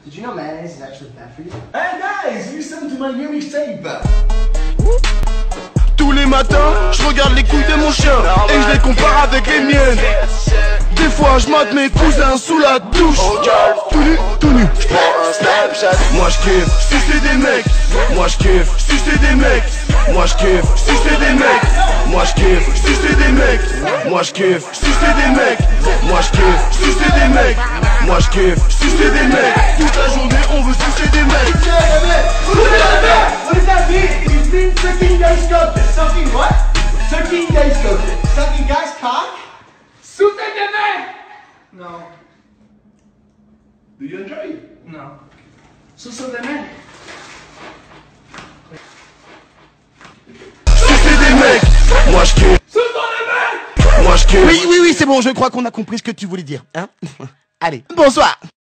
Did you know mayonnaise is actually bad for you? Hey guys, listen to my new mixtape. Tous les matins, je regarde les couilles de mon chien et je les compare avec les miennes. Des fois je mate mes cousins sous la douche. Tout nu, tout nu. Moi je kiffe sucer des mecs. Moi je kiffe sucer des mecs. Moi je kiffe sucer des mecs. Moi je kiffe sucer des mecs. Moi je kiffe sucer des mecs. Moi je kiffe sucer des mecs. Moi je kiffe sucer des mecs. Toute la journée on veut sucer des mecs. What does that mean? It means sucking guys' cock. Sucking what? Sucking guys' cock. Sucking guys' cock? Sucer des mecs! No. Do you enjoy it? No. Sucer des mecs. Sucer des mecs. Moi je kiffe. Sucer des mecs! Moi je kiffe. Oui, c'est bon, je crois qu'on a compris ce que tu voulais dire. Hein. Allez, bonsoir.